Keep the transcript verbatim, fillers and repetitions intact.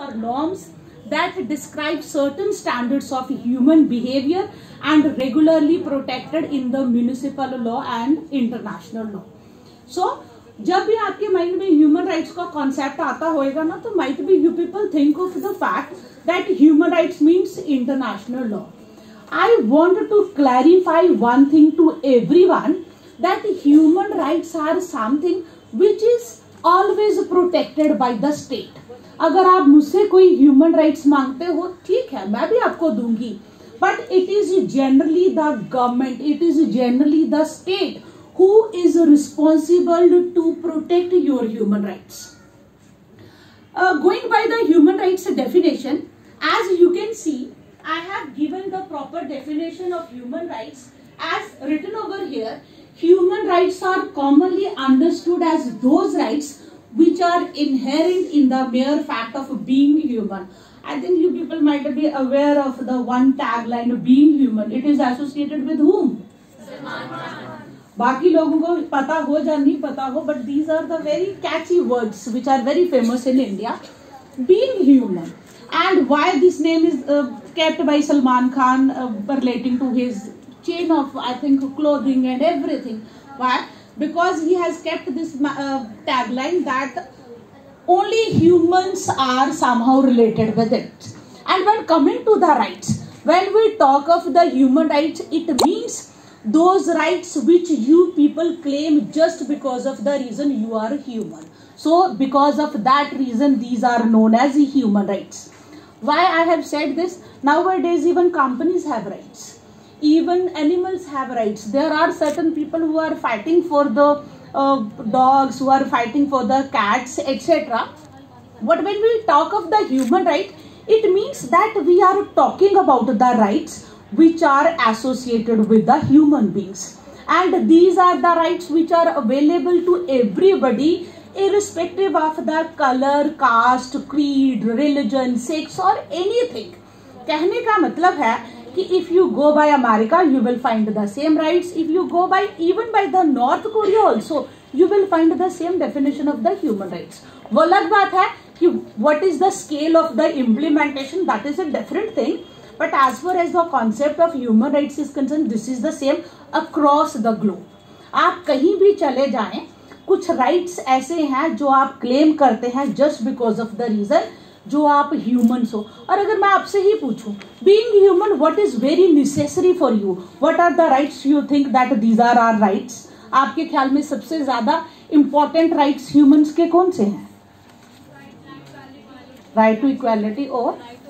or norms that describe certain standards of human behavior and regularly protected in the municipal law and international law. So जब भी आपके mind में human rights का concept आता होएगा ना, तो might be you people think of the fact that human rights means international law. I want to clarify one thing to everyone, that human rights are something which is always protected by the state. अगर आप मुझसे कोई human rights मांगते हो, ठीक है, मैं भी आपको दूंगी, but it is generally the government, it is generally the state who is responsible to protect your human rights. Uh, going by the human rights definition, as you can see, I have given the proper definition of human rights as written over here. Human rights are commonly understood as those rights which are inherent in the mere fact of being human. I think you people might be aware of the one tagline, being human. It is associated with whom? बाकी लोगों को पता हो या नहीं पता हो, but these are the very catchy words which are very famous in India. Being human. And why this name is uh, kept by Salman Khan uh, relating to his chain of, I think, clothing and everything. Why? Because he has kept this uh, tagline that only humans are somehow related with it. And when coming to the rights, when we talk of the human rights, it means those rights which you people claim just because of the reason you are human. So because of that reason, these are known as human rights. Why I have said this? Nowadays even companies have rights, even animals have rights. There are certain people who are fighting for the uh, dogs, who are fighting for the cats, et cetera. But when we talk of the human right, it means that we are talking about the rights which are associated with the human beings, and these are the rights which are available to everybody, irrespective of the color, caste, creed, religion, sex or anything. कहने का मतलब है कि if you go by America, you will find the same rights. If you go by even by the North Korea also, you will find the same definition of the human rights. वो अलग बात है कि what is the scale of the implementation, that is a different thing. But as far as the concept of human rights is concerned, this is the same across the globe. आप कहीं भी चले जाएं, कुछ राइट्स ऐसे हैं जो आप क्लेम करते हैं just because of the reason जो आप ह्यूमन्स हो. और अगर मैं आपसे ही पूछूं, being human, what is very necessary for you, what are the rights you think that these are are rights? आपके ख्याल में सबसे ज्यादा इंपॉर्टेंट राइट्स ह्यूमन्स के कौन से हैं? राइट टू इक्वालिटी और